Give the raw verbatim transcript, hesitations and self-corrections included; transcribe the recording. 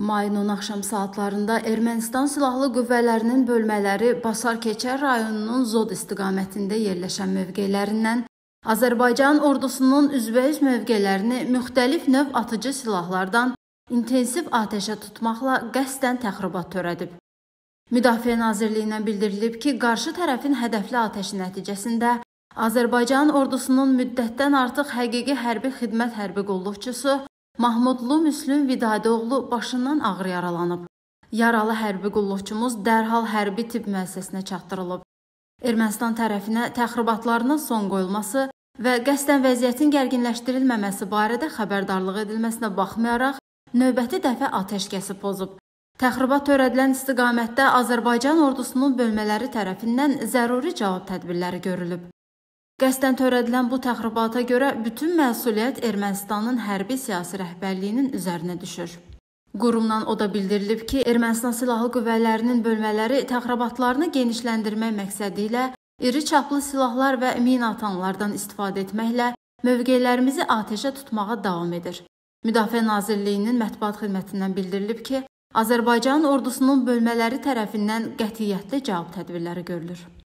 Mayın axşam saatlarında Ermənistan Silahlı Qüvvələrinin bölmələri Basar-Keçər rayonunun Zod istiqamətində yerləşən mövqelərindən Azərbaycan ordusunun üzbəüz mövqələrini müxtəlif növ atıcı silahlardan intensiv atəşə tutmaqla qəsdən təxribat törədib. Müdafiə Nazirliyindən bildirilib ki, qarşı tərəfin hədəfli atəşi nəticəsində Azərbaycan ordusunun müddətdən artıq həqiqi hərbi xidmət hərbi qulluqçusu Mahmudlu Müslüm Vidadoğlu başından ağır yaralanıb. Yaralı hərbi qulluqçumuz dərhal hərbi tibb müəssisəsinə çatdırılıb. Ermənistan tərəfinə təxribatlarına son qoyulması və qəsdən vəziyyətin gərginləşdirilməməsi barədə xəbərdarlıq edilməsinə baxmayaraq, növbəti dəfə atəşkəsi pozub. Təxribat törədilən istiqamətdə Azərbaycan ordusunun bölmələri tərəfindən zəruri cavab tədbirləri görülüb. Qəsdən törədilən bu təxribata görə bütün məsuliyyət Ermənistanın hərbi siyasi rəhbərliyinin üzərinə düşür. Qurumdan o da bildirilib ki, Ermənistan Silahlı Qüvvələrinin bölmələri təxribatlarını genişləndirmək məqsədi ilə iri çaplı silahlar və minatanlardan istifadə etməklə mövqelərimizi atəşə tutmağa davam edir. Müdafiə Nazirliyinin mətbuat xidmətindən bildirilib ki, Azərbaycan ordusunun bölmələri tərəfindən qətiyyətli cavab tədbirləri görülür.